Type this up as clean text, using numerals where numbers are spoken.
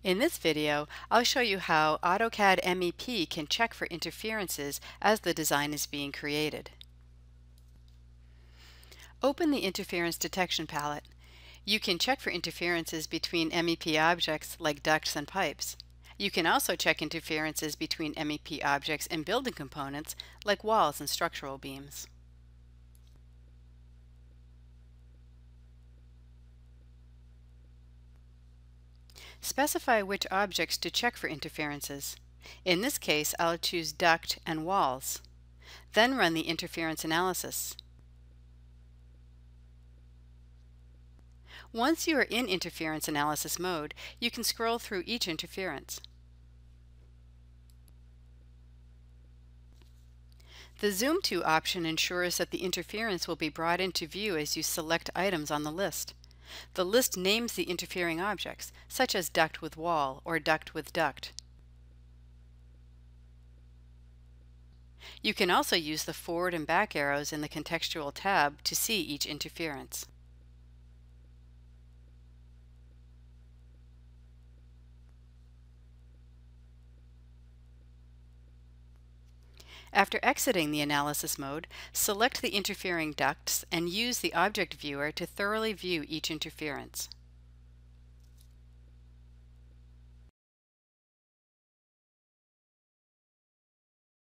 In this video, I'll show you how AutoCAD MEP can check for interferences as the design is being created. Open the Interference Detection palette. You can check for interferences between MEP objects like ducts and pipes. You can also check interferences between MEP objects and building components like walls and structural beams. Specify which objects to check for interferences. In this case, I'll choose duct and walls. Then run the interference analysis. Once you are in interference analysis mode, you can scroll through each interference. The Zoom To option ensures that the interference will be brought into view as you select items on the list. The list names the interfering objects, such as duct with wall or duct with duct. You can also use the forward and back arrows in the Contextual tab to see each interference. After exiting the analysis mode, select the interfering ducts and use the object viewer to thoroughly view each interference.